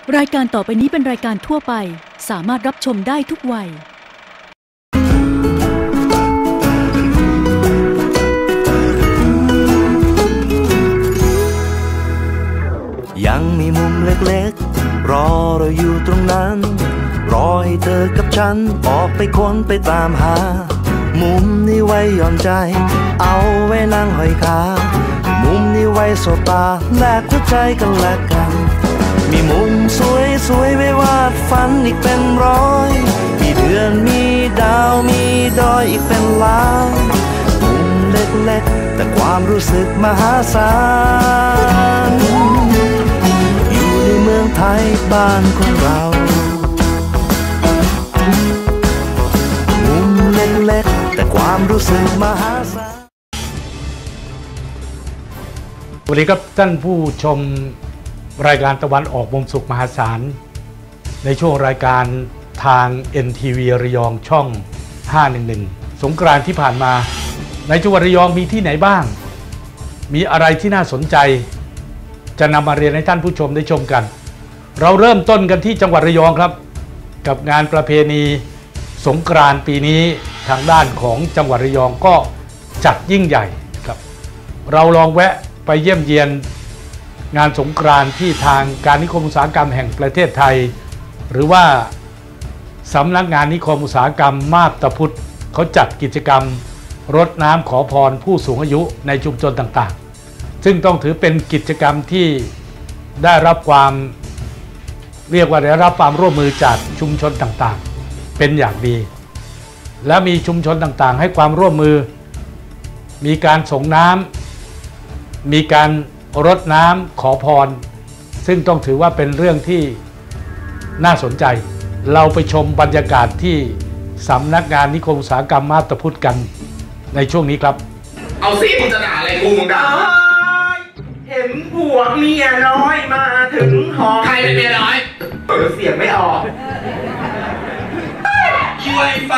รายการต่อไปนี้เป็นรายการทั่วไปสามารถรับชมได้ทุกวัยยังมีมุมเล็กๆรอเราอยู่ตรงนั้นรอให้เธอกับฉันออกไปค้นไปตามหามุมนี้ไว้หย่อนใจเอาไว้นั่งห้อยขามุมนี้ไว้สบตาแลกหัวใจกันและกันมีมุมสวยๆไว้วาดฝันอีกเป็นร้อยมีเดือนมีดาวมีดอยอีกเป็นล้านมุมเล็กๆแต่ความรู้สึกมหาศาลอยู่ในเมืองไทยบ้านของเรามุมเล็กๆแต่ความรู้สึกมหาศาลสวัสดีครับท่านผู้ชมรายการตะวันออกมุมสุขมหาศาลในช่วงรายการทาง NTV ระยองช่อง 511 สงกรานต์ที่ผ่านมาในจังหวัดระยองมีที่ไหนบ้างมีอะไรที่น่าสนใจจะนำมาเรียนให้ท่านผู้ชมได้ชมกันเราเริ่มต้นกันที่จังหวัดระยองครับกับงานประเพณีสงกรานต์ปีนี้ทางด้านของจังหวัดระยองก็จัดยิ่งใหญ่ครับเราลองแวะไปเยี่ยมเยียนงานสงกรานต์ที่ทางการนิคมอุตสาหกรรมแห่งประเทศไทยหรือว่าสำนักงานนิคมอุตสาหกรรมมาบตาพุธเขาจัดกิจกรรมรดน้ำขอพรผู้สูงอายุในชุมชนต่างๆซึ่งต้องถือเป็นกิจกรรมที่ได้รับความเรียกว่าได้รับความร่วมมือจากชุมชนต่างๆเป็นอย่างดีและมีชุมชนต่างๆให้ความร่วมมือมีการส่งน้ำมีการรดน้ำขอพรซึ่งต้องถือว่าเป็นเรื่องที่น่าสนใจเราไปชมบรรยากาศที่สำนักงานนิคมอุตสาหกรรมมาบตาพุธกันในช่วงนี้ครับเอาสิมึงจะด่าอะไรกูมึงด่าเห็นผัวเมียน้อยมาถึงหอใครเป็นเมียน้อยเสียงไม่ออกช่วยไฟ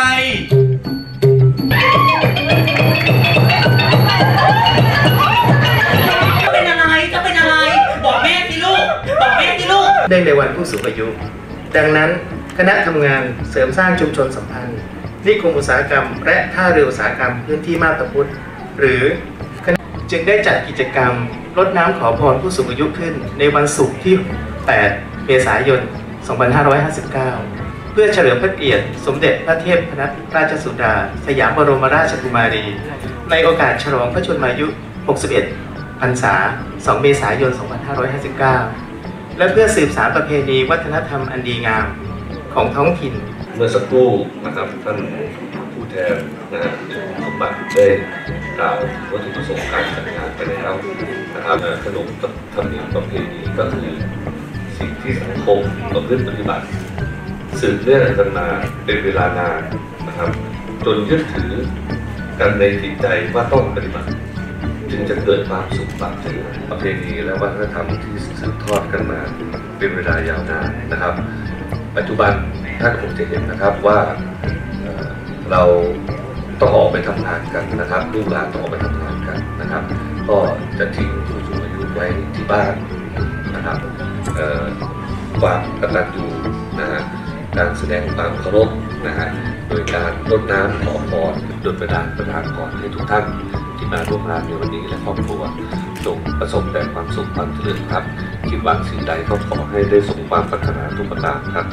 จะเป็นอะไรบอกแม่สิลูกบอกแม่สิลูกเนื่องในวันผู้สูงอายุดังนั้นคณะทำงานเสริมสร้างชุมชนสัมพันธ์นิคมอุตสาหกรรมและท่าเรืออุตสาหกรรมพื้นที่มาบตาพุธหรือจึงได้จัดกิจกรรมรดน้ำขอพรผู้สูงอายุขึ้นในวันศุกร์ที่ 8 เมษายน 2559 เพื่อเฉลิมพระเกียรติสมเด็จพระเทพรัตนราชสุดาสยามบรมราชกุมารีในโอกาสฉลองพระชนมายุ 61 พรรษา 2 เมษายน 2559 และเพื่อสืบสานประเพณีวัฒนธรรมอันดีงามของท้องถิ่นเมื่อสักครู่นะครับท่านผู้แทนสมบัติได้กล่าววัตถุประสงค์การจัดงานไปแล้วนะครับขนบธรรมเนียมประเพณีก็คือสิ่งที่สังคมประพฤติปฏิบัติสืบเนื่องกันมาเป็นเวลานานนะครับจนยึดถือกันในจิตใจว่าต้องปฏิบัติจึงจะเกิดความสุขความเจริญประเพณีและวัฒนธรรมที่สืบทอดกันมาเป็นเวลายาวนานนะครับปัจจุบันท่านคงจะเห็นนะครับว่าเราต้องออกไปทำงานกันนะครับลูกหลานต้องออกไปทำงานกันนะครับก็จะทิ้งผู้สูงอายุไว้ที่บ้านนะครับความกตัญญูนะฮะการแสดงความเคารพนะฮะโดยการรดน้ำขอพรโดยประทานพรให้ทุกท่านที่มาร่วมงานในวันนี้และครอบครัวจงประสบแต่ความสุขความเจริญครับคิดหวังสิ่งใดก็ขอให้ได้สมความปรารถนาทุกประการครับ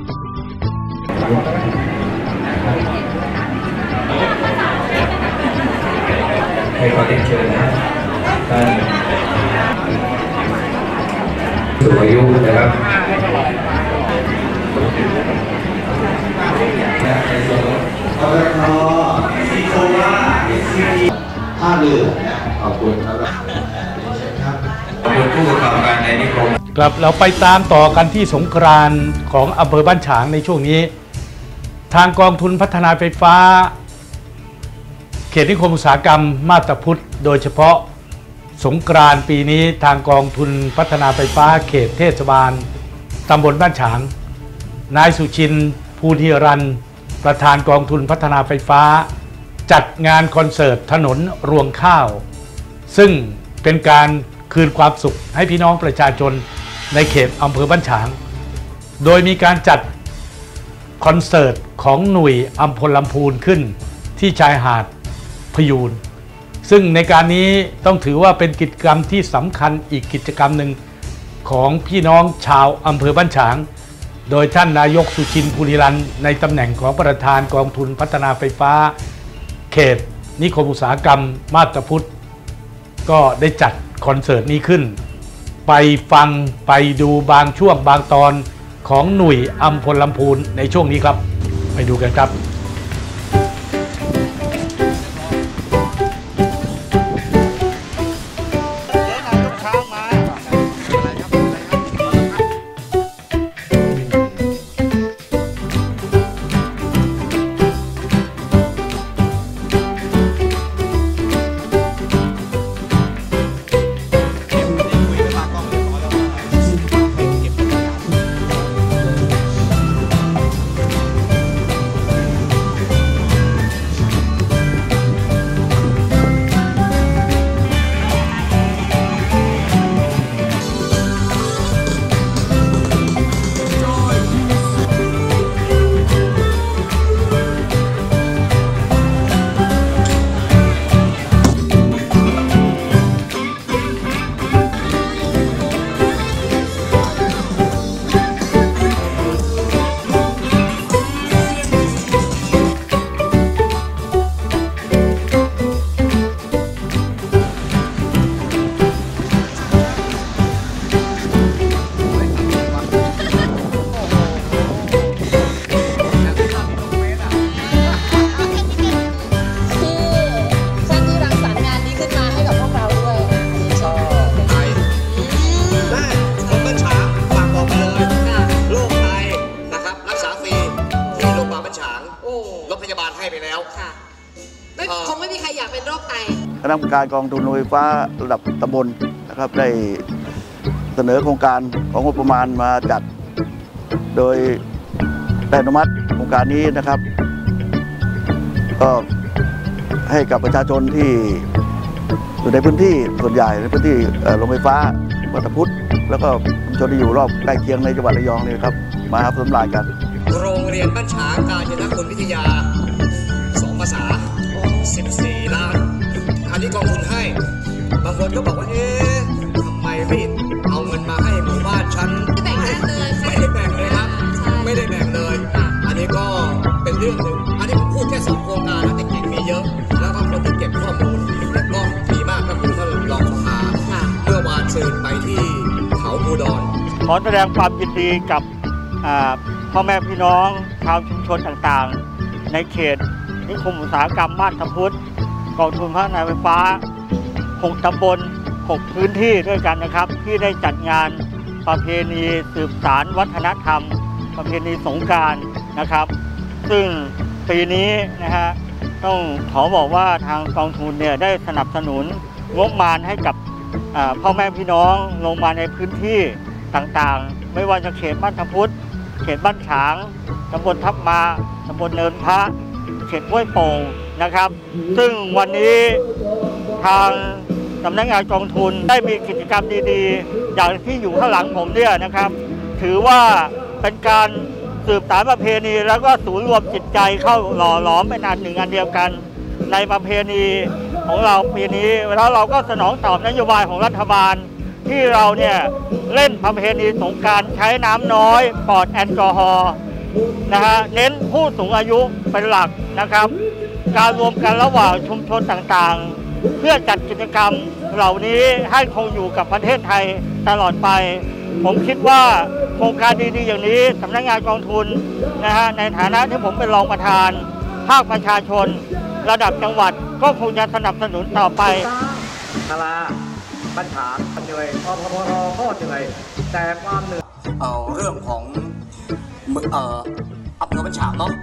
ให้ขอเรียนเชิญนะท่านสูงอายุนะครับในส่วนของอบต.สีโคราท่าเรือขอบคุณครับขอบคุณผู้ประกอบการในนิคมครับเราไปตามต่อกันที่สงกรานต์ของอำเภอบ้านฉางในช่วงนี้ทางกองทุนพัฒนาไฟฟ้าเขตนิคมอุตสาหกรรมมาบตาพุธโดยเฉพาะสงกรานต์ปีนี้ทางกองทุนพัฒนาไฟฟ้าเขตเทศบาลตำบลบ้านฉางนายสุชินทร์ภูนิรันทร์ประธานกองทุนพัฒนาไฟฟ้าจัดงานคอนเสิร์ตถนนรวงข้าวซึ่งเป็นการคืนความสุขให้พี่น้องประชาชนในเขตอำเภอบ้านฉางโดยมีการจัดคอนเสิร์ตของหน่วยอัมพลลำพูนขึ้นที่ชายหาดพยูนซึ่งในการนี้ต้องถือว่าเป็นกิจกรรมที่สำคัญอีกกิจกรรมหนึ่งของพี่น้องชาวอำเภอบ้านฉางโดยท่านนายกสุชินต์ ภูริรัตน์ในตำแหน่งของประธานกองทุนพัฒนาไฟฟ้าเขตนิคมอุตสาหกรรมมาบตาพุธก็ได้จัดคอนเสิร์ตนี้ขึ้นไปฟังไปดูบางช่วงบางตอนของหน่วยอัมพลลำพูนในช่วงนี้ครับไปดูกันครับคงไม่มีใครอยากเป็นโรคไตคณะกรรมการกองทุนโรงไฟฟ้าระดับตำบลนะครับได้เสนอโครงการของงบประมาณมาจัดโดยได้อนุมัติโครงการนี้นะครับก็ให้กับประชาชนที่อยู่ในพื้นที่ส่วนใหญ่ในพื้นที่โรงไฟฟ้ามาบตาพุธแล้วก็ชุมชนที่อยู่รอบใกล้เคียงในจังหวัดระยองนี่ครับมาผสมรายกันโรงเรียนบ้านฉางกาญจนคุณวิทยา2 ภาษา14 ล้านอันนี้กองทุนให้บางคนก็บอกว่าทำไมไม่เอาเงินมาให้หมู่บ้านฉันไม่ได้แบ่งเลยครับไม่ได้แบ่งเลยอันนี้ก็เป็นเรื่องหนึ่งอันนี้ผมพูดแค่2 โครงการนะจริงๆมีเยอะแล้วก็คนที่เก็บข้อมูลก็มีมากก็คือท่านรองสภาเมื่อวานเชิญไปที่เขาภูดรขอแสดงความยินดีกับพ่อแม่พี่น้องชาวชุมชนต่างๆในเขตนิคมอุตสาหกรรมมาบตาพุธกองทุนพัฒนาไฟฟ้า6 ตำบล 6 พื้นที่ด้วยกันนะครับที่ได้จัดงานประเพณีสืบสานวัฒนธรรมประเพณีสงกรานต์นะครับซึ่งปีนี้นะฮะต้องขอบอกว่าทางกองทุนเนี่ยได้สนับสนุนงบประมาณให้กับพ่อแม่พี่น้องลงมาในพื้นที่ต่างๆไม่ว่าจะเขตมาบตาพุธเขตบ้านฉางตำบลทับมาตำบลเนินพระเขตห้วยโป่งนะครับซึ่งวันนี้ทางสำนักงานกองทุนได้มีกิจกรรมดีๆอย่างที่อยู่ข้างหลังผมเนี่ยนะครับถือว่าเป็นการสืบสานประเพณีแล้วก็ศูนย์รวมจิตใจเข้าหล่อหลอมเป็นอันหนึ่งอันเดียวกันในประเพณีของเราปีนี้แล้วเราก็สนองตอบนโยบายของรัฐบาลที่เราเนี่ยเล่นประเพณีสงกรานต์ใช้น้ำน้อยปลอดแอลกอฮอล์นะฮะเน้นผู้สูงอายุเป็นหลักนะครับการรวมกันระหว่างชุมชนต่างๆเพื่อจัดกิจกรรมเหล่านี้ให้คงอยู่กับประเทศไทยตลอดไปผมคิดว่าโครงการดีๆอย่างนี้สำนักงานกองทุนนะฮะในฐานะที่ผมเป็นรองประธานภาคประชาชนระดับจังหวัดก็คงจะสนับสนุนต่อไปคาราปัญหาเหนื่อยพพรก็เหนื่อยแต่ความเหนื่อยเรื่องของอำเภอบ้านฉางเนาะ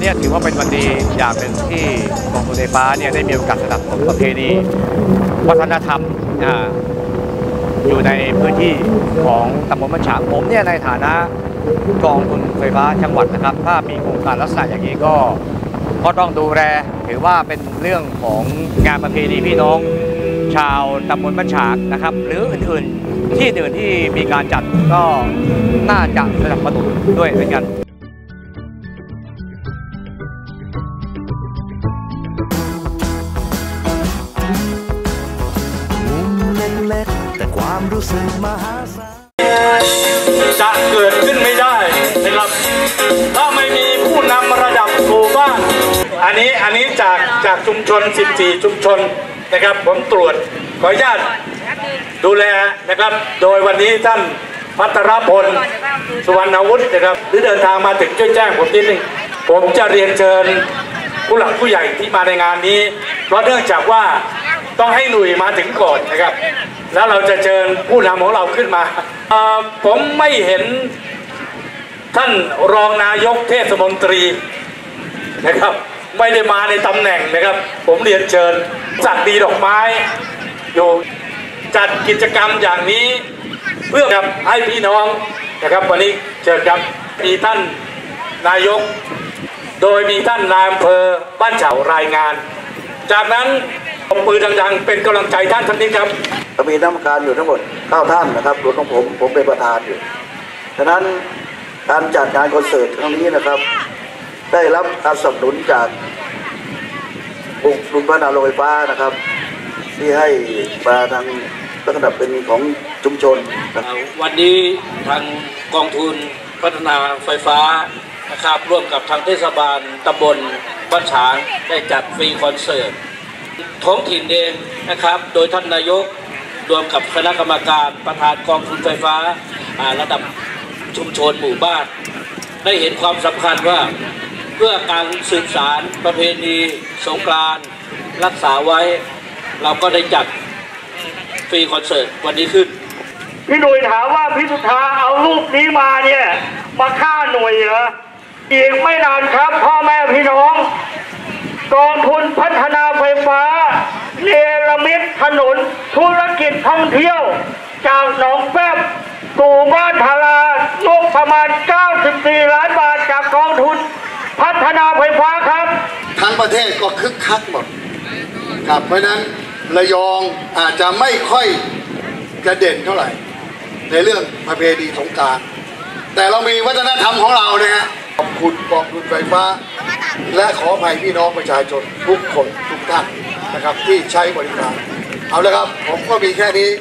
นี้ถือว่าเป็นวันดีอย่างหนึ่งที่กองทุนไฟฟ้าเนี่ยได้มีโอกาสสนับสนุนประเพณีวัฒนธรรมอยู่ในพื้นที่ของตำบลบ้านฉางผมเนี่ยในฐานะกองทุนไฟฟ้าจังหวัดนะครับถ้ามีโครงการลักษณะอย่างนี้ก็ต้องดูแลถือว่าเป็นเรื่องของงานประเพณีพี่น้องชาวตำบลบ้านฉางนะครับหรืออื่นๆที่อื่นที่มีการจัดก็น่าจะสนับสนุนด้วยเหมือนกันแต่ความรู้สึกมหาศาลจะเกิดขึ้นไม่ได้นะครับถ้าไม่มีผู้นำระดับหมู่บ้านอันนี้จากชุมชน14ชุมชนนะครับผมตรวจขออนุญาตดูแลนะครับโดยวันนี้ท่านพัทรพลสุวรรณวุฒินะครับหรือเดินทางมาถึงช่วยแจ้งผมนิดนึงผมจะเรียนเชิญผู้หลักผู้ใหญ่ที่มาในงานนี้เพราะเนื่องจากว่าต้องให้หน่วยมาถึงก่อนนะครับแล้วเราจะเชิญผู้นำของเราขึ้นมาผมไม่เห็นท่านรองนายกเทศมนตรีนะครับไม่ได้มาในตำแหน่งนะครับผมเรียนเชิญจัดดีดอกไม้อยู่จัดกิจกรรมอย่างนี้เพื่อให้พี่น้องนะครับวันนี้เชิญครับมีท่านนายกโดยมีท่านนายอำเภอบ้านเฉารายงานจากนั้นมือดังๆเป็นกำลังใจท่านทั้งนี้ครับมีคณะกรรมการอยู่ทั้งหมด9ท่านนะครับรวมทั้งผมเป็นประธานอยู่ฉะนั้นการจัดงานคอนเสิร์ตครั้งนี้นะครับได้รับการสนับสนุนจากองค์การพัฒนาโรงไฟฟ้านะครับที่ให้มาทางลักษณะเป็นของชุมชนวันนี้ทางกองทุนพัฒนาไฟฟ้านะครับร่วมกับทางเทศบาลตำบลบ้านฉางได้จัดฟรีคอนเสิร์ตท้องถิ่นเองนะครับโดยท่านนายกรวมกับคณะกรรมการประธานกองทุนไฟฟ้าระดับชุมชนหมู่บ้านได้เห็นความสำคัญว่าเพื่อการสืบสารประเพณีสงกรานต์รักษาไว้เราก็ได้จัดฟรีคอนเสิร์ตวันนี้ขึ้นพี่หนุ่ยถามว่าพี่สุธาเอารูปนี้มาเนี่ยมาฆ่าหน่วยเหรออีกไม่นานครับพ่อแม่พี่น้องกองทุนพัฒนาไฟฟ้าเนรมิตถนนธุรกิจท่องเที่ยวจากหนองแฟบสู่บ้านทารางบประมาณ94 ล้านบาทจากกองทุนพัฒนาไฟฟ้าครับทั้งประเทศก็คึกคักหมดครับเพราะนั้นระยองอาจจะไม่ค่อยจะเด่นเท่าไหร่ในเรื่องประเพณีสงกรานต์แต่เรามีวัฒนธรรมของเราเนี่ยขอบคุณกองทุนไฟฟ้าและขออภัยพี่น้องประชาชนทุกคนทุกท่านนะครับที่ใช้บริการเอาละครับผมก็มีแค่นี้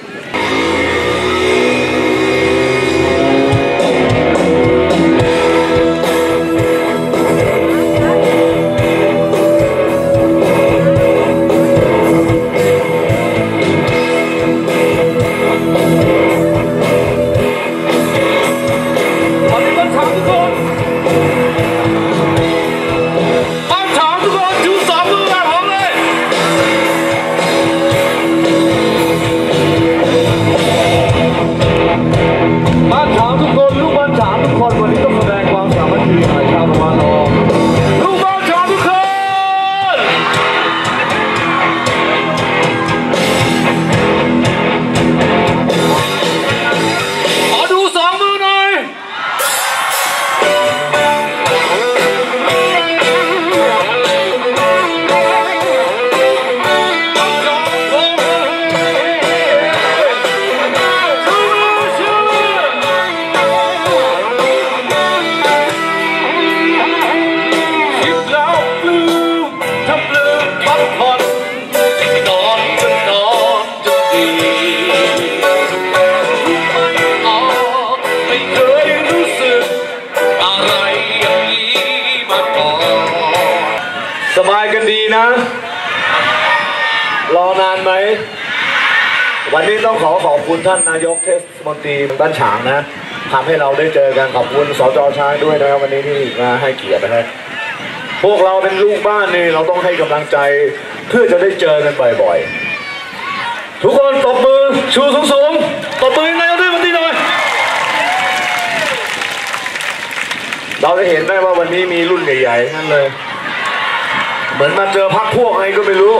รอนานไหมวันนี้ต้องขอบคุณท่านนายกเทศมนตรีบ้านฉางนะทำให้เราได้เจอกันขอบคุณสจ.ช้างด้วยนะครับวันนี้ที่มาให้เกียรตินะครับพวกเราเป็นลูกบ้านนี่เราต้องให้กำลังใจเพื่อจะได้เจอกันบ่อยๆทุกคนตบมือชูสูงๆตบมือให้นายกด้วยวันนี้หน่อยเราเราจะเห็นได้ว่าวันนี้มีรุ่นใหญ่ๆนั่นเลย เหมือนมาเจอพักพวกอะไรก็ไม่รู้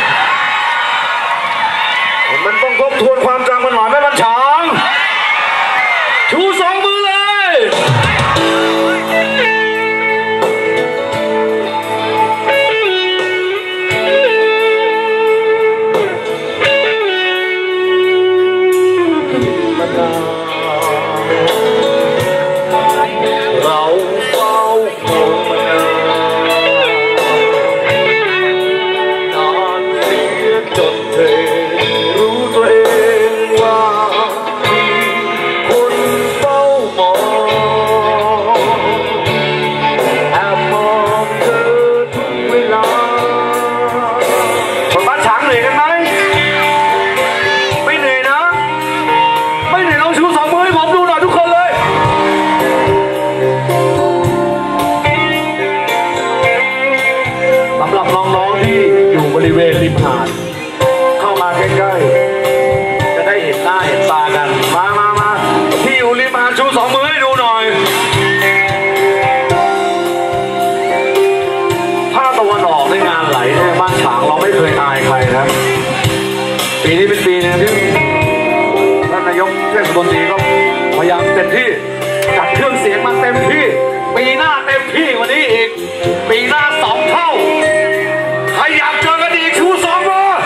มันต้องทบทวนความจำมันหน่อยแม่บัญชางชูสองมือเลยเราเฝ้าคงมานานเสียจนเธอรู้ตัวเองว่ามีคนเฝ้ามองแอบมองเธอทุกเวลาคนบ้านฉางเหนื่อยกันไหมไม่เหนื่อยนะไม่เหนื่อยลองชูสองมือให้ผมดูหน่อยทุกคนเลยสำหรับน้องๆที่อยู่บริเวณริมหาดเข้ามาใกล้ๆจะได้เห็นหน้าเห็นตากันมาที่อยู่ริมหาดชูสองมือให้ดูหน่อยภาคตะวันออกในงานไหลเนี่ยบ้านฉางเราไม่เคยอายใครนะปีนี้เป็นปีนึงที่ท่านนายกเทศมนตรีก็พยายามเต็มที่จัดเครื่องเสียงมาเต็มที่ปีหน้าเต็มที่วันนี้อีกปีหน้า2 เท่าใครอยากเจอกันอีกชูสองมือ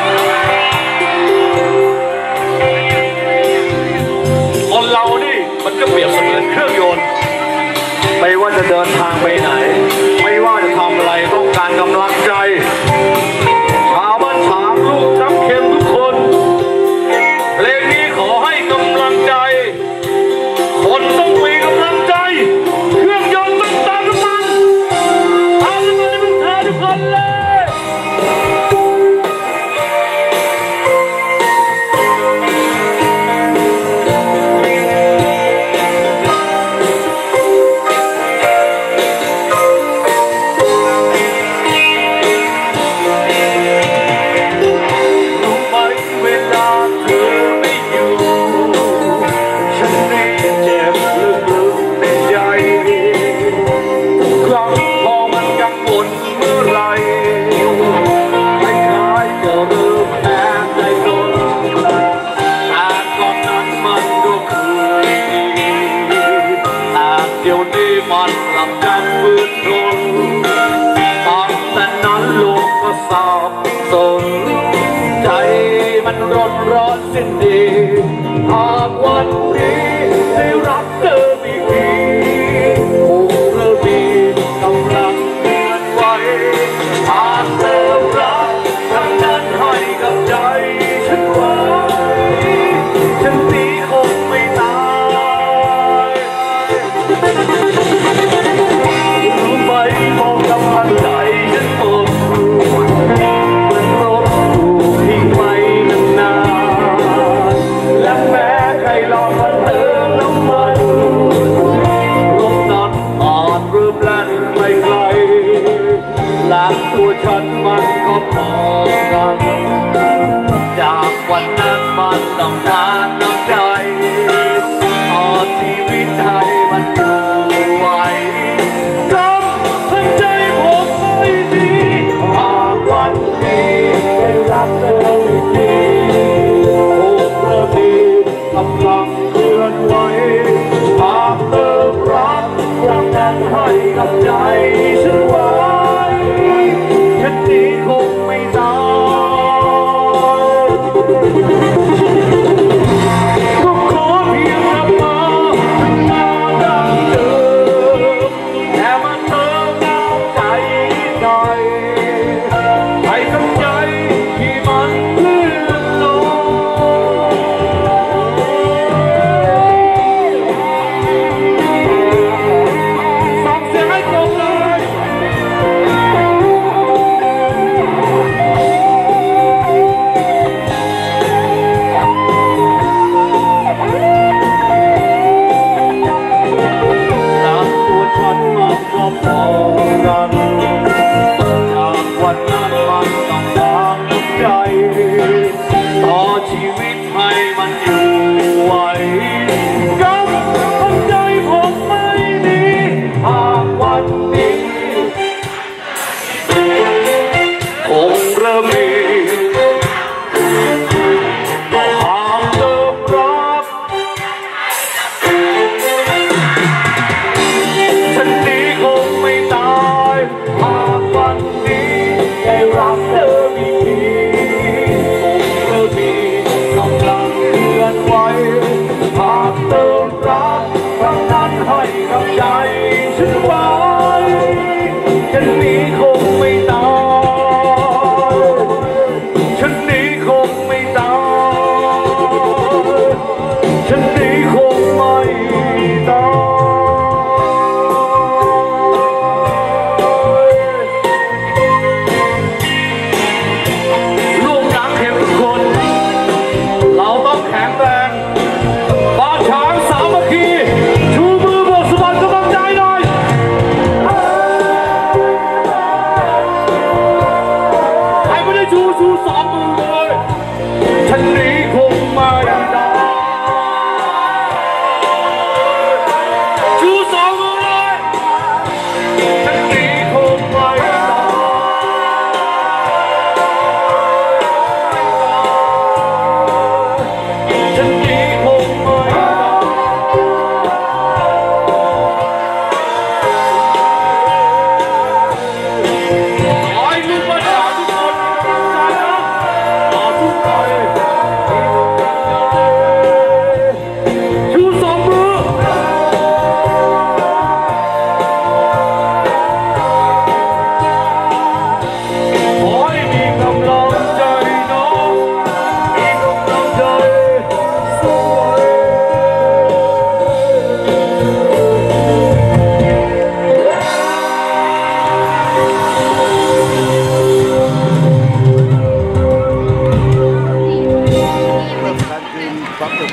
คนเรานี่มันก็เปรียบเสมือนเครื่องยนต์ไม่ว่าจะเดินทางไปไหนไม่ว่าจะทำอะไรต้องการกำลังใจชาวบ้านฉางลูกน้ำเค็มทุกคนเพลงนี้ขอให้กำลังใจคนต้องมีกำลังใจเครื่องยนต์ต้องตามน้ำมันทำน้ำมันให้มันเธอทุกคนเลยมันหลับจำมืดลงตั้งแต่นั้นโลกก็สับสนใจมันร้อนสิ้นดีหากวันนี้ได้รักเธอไม่ดีคงเริ่มมีกำลังเคลื่อนไหวหากเธอรักทั้งนั้นให้กับใจฉันไว้ฉันนี้คงไม่ตายมองกำลังใจฉันหมดเหมือนรถถูกทิ้งไว้นานๆและแม้ใครลองมาเติมน้ำมันรถนั้นอาจเริ่มแล่นไปไกลและตัวฉันมันก็พอกันจากวันนั้นมันต้องการน้ำใจพอชีวิตไทยมันอยู่ไว้วันนี้ได้รักเธอไม่ดีโอ้เริ่มดีกำลังเคลื่อนไหวหากเธอรักรักนั้นให้กับใจฉันไว้ฉันนี้คงไม่ตายก็ขอเพียงรับมาถึงมาดังเดิมแต่มาเติมน้ำใจหน่อยให้กำใจที่มันเลื่อนลงส่งเสียงให้ตรงเลยรักตัวฉันมันก็พอกันจากวันนั้นมันต้องการน้ำใจต่อชีวิตให้มันอยู่ไหวกับหัวใจผมไม่ดีหากว่า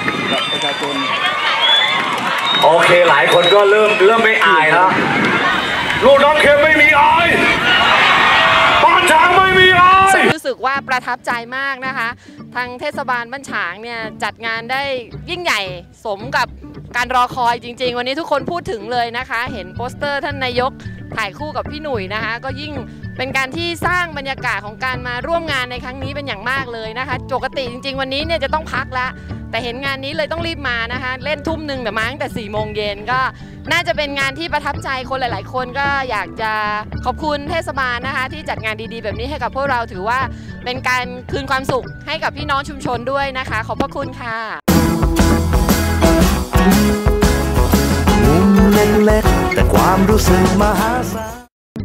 กับประชาชนโอเคหลายคนก็เริ่มไม่อายแล้วลูกน้องเข็มไม่มีอายบ้านฉางไม่มีอายรู้สึกว่าประทับใจมากนะคะทางเทศบาลบ้านฉางเนี่ยจัดงานได้ยิ่งใหญ่สมกับการรอคอยจริงๆวันนี้ทุกคนพูดถึงเลยนะคะเห็นโปสเตอร์ท่านนายกถ่ายคู่กับพี่หนุ่ยนะคะก็ยิ่งเป็นการที่สร้างบรรยากาศของการมาร่วมงานในครั้งนี้เป็นอย่างมากเลยนะคะปกติจริงๆวันนี้เนี่ยจะต้องพักแล้วแต่เห็นงานนี้เลยต้องรีบมานะคะเล่นทุ่มหนึ่งแต่มาตั้งแต่4 โมงเย็นก็น่าจะเป็นงานที่ประทับใจคนหลายๆคนก็อยากจะขอบคุณเทศบาลนะคะที่จัดงานดีๆแบบนี้ให้กับพวกเราถือว่าเป็นการคืนความสุขให้กับพี่น้องชุมชนด้วยนะคะขอบพระคุณค่ะมุมเล็กๆแต่ความรู้สึกมหาศาล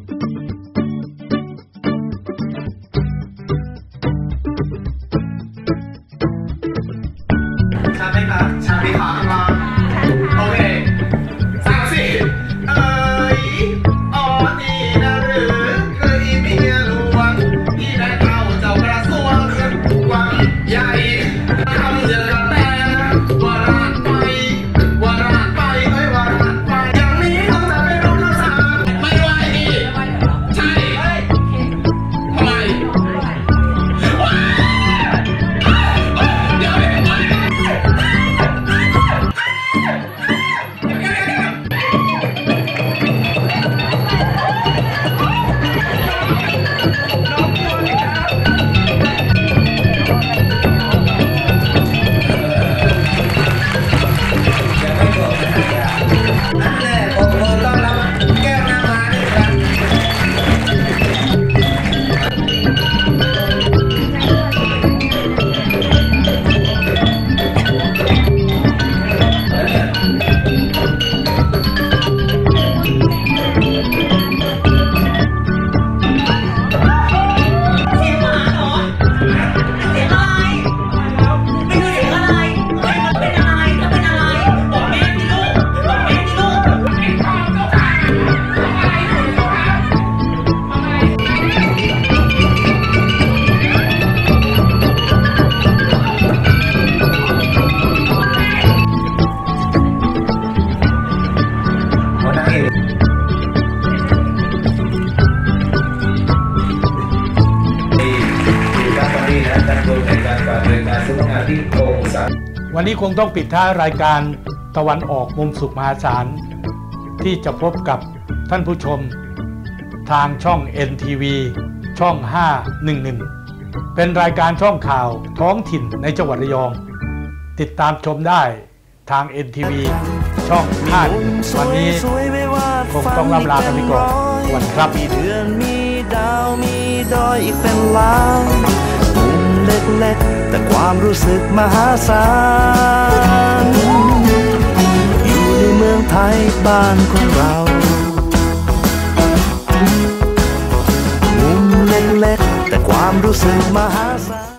ชาไหมครับชาดีขามาโอเค3 4อ๋อนี่นะหรือคืออีเมียหลวงที่ได้เข้าเจ้ากระทรวงหวังใหญ่ทำอย่างกับแต่ว่าร้านไปว่าร้านไปว่าร้านไปอย่างนี้เขาจะไม่รู้ภาษาไม่ไหวอีกใช่ทำไมวันนี้คงต้องปิดท้ายรายการตะวันออกมุมสุขมหาศาลที่จะพบกับท่านผู้ชมทางช่อง NTV ช่อง 511 เป็นรายการช่องข่าวท้องถิ่นในจังหวัดระยอง ติดตามชมได้ทาง NTV ช่อง 511 วันนี้คงต้องลากันไปก่อนสวัสดีครับมีเดือนมีดาวมีดอยอีกเป็นล้านมุมเล็กๆแต่ความรู้สึกมหาศาลอยู่ในเมืองไทยบ้านของเรามุมเล็กๆแต่ความรู้สึกมหาศาล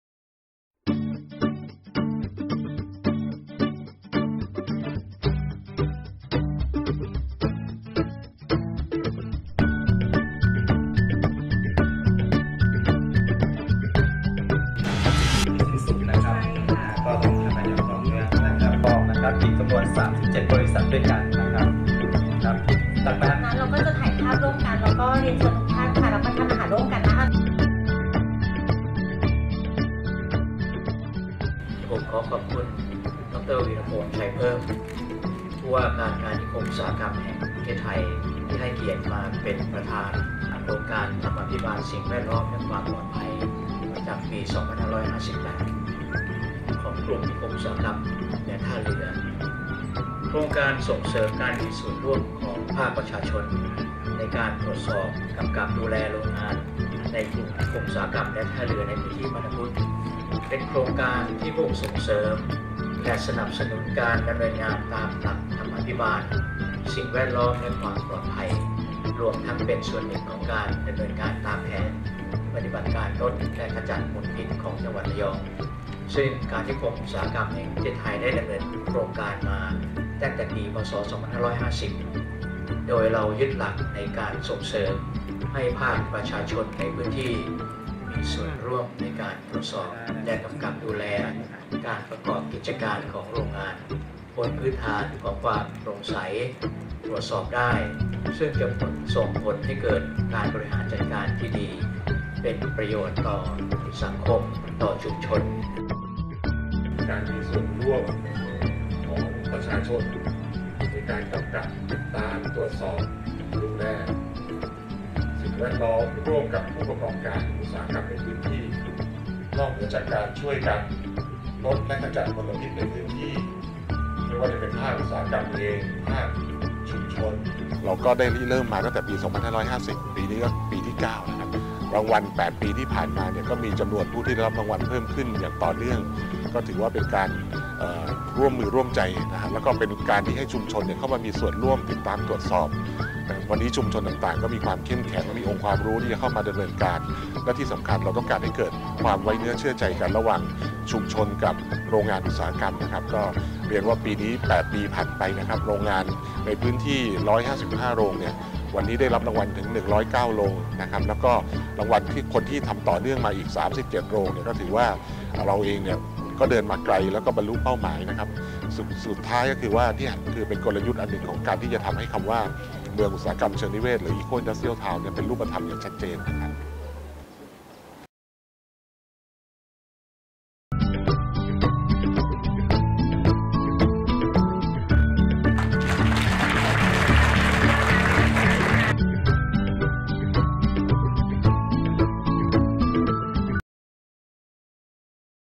อีกจำนวน37 บริษัทด้วยกันนะครับจากนั้นเราก็จะถ่ายภาพร่วมกันแล้วก็เรียนเชิญทุกท่านค่ะรับประทานอาหารร่วมกันนะคะผมขอขอบคุณดร.วีรพงษ์ชัยเพิ่มผู้ว่าการนิคมอุตสาหกรรมแห่งประเทศไทยที่ให้เกียรติมาเป็นประธานโครงการธรรมาภิบาลสิ่งแวดล้อมและความปลอดภัยประจำปี 2558 ของกลุ่มนิคมอุตสาหกรรมและท่าเรือโครงการส่งเสริมการมีส่วนร่วมของภาคประชาชนในการตรวจสอบกำกับดูแลโรงงานในกลุ่มนิคมอุตสาหกรรมและท่าเรือในพื้นที่มาตาพุธเป็นโครงการที่มุ่งส่งเสริมและสนับสนุนการดำเนินงานตามหลักธรรมาภิบาลสิ่งแวดล้อมและความปลอดภัยรวมทั้งเป็นส่วนหนึ่งของการดำเนินการตามแผนปฏิบัติการลดและขจัดมลพิษของจังหวัดระยองซึ่งการนิคมอุตสาหกรรมแห่งประเทศไทยได้ดำเนินโครงการมาตั้งแต่ปีพ.ศ. 2550 โดยเรายึดหลักในการส่งเสริมให้ภาคประชาชนในพื้นที่มีส่วนร่วมในการตรวจสอบและกำกับดูแลการประกอบกิจการของโรงงานบนพื้นฐานของความโปร่งใสตรวจสอบได้ซึ่งจะส่งผลให้เกิดการบริหารจัดการที่ดีเป็นประโยชน์ต่อสังคมต่อชุมชนการมีส่วนร่วมของประชาชนในการกำกับติดตามตรวจสอบดูแลสิ่งแวดล้อมร่วมกับผู้ประกอบการอุตสาหกรรมในพื้นที่นอกเหนือจากการช่วยกันลดและกระจายมลพิษในพื้นที่ไม่ว่าจะเป็นภาคอุตสาหกรรมเองภาคชุมชนเราก็ได้เริ่มมาตั้งแต่ปี 2550 ปีนี้ก็ปีที่ 9 นะครับรางวัล 8 ปีที่ผ่านมาเนี่ยก็มีจำนวนผู้ที่ได้รับรางวัลเพิ่มขึ้นอย่างต่อเนื่องก็ถือว่าเป็นการร่วมมือร่วมใจนะฮะแล้วก็เป็นการที่ให้ชุมชนเนี่ยเข้ามามีส่วนร่วมติดตามตรวจสอบวันนี้ชุมชนต่างๆก็มีความเข้มแข็งและมีองค์ความรู้ที่จะเข้ามาดำเนินการและที่สำคัญเราต้องการให้เกิดความไว้เนื้อเชื่อใจกันระหว่างชุมชนกับโรงงานอุตสาหกรรมนะครับก็เรียนว่าปีนี้ 8 ปีผ่านไปนะครับโรงงานในพื้นที่ 155 โรงเนี่ยวันนี้ได้รับรางวัลถึง 109 โรงนะครับแล้วก็รางวัลที่คนที่ทำต่อเนื่องมาอีก 37 โรงเนี่ยก็ถือว่าเราเองเนี่ยก็เดินมาไกลแล้วก็บรรลุเป้าหมายนะครับสุดท้ายก็คือว่านี่คือเป็นกลยุทธ์อันหนึ่งของการที่จะทำให้คำว่าเมืองอุตสาหกรรมเชิงนิเวศหรือ Eco Industrial Town เนี่ยเป็นรูปธรรมอย่างชัดเจนนะครับ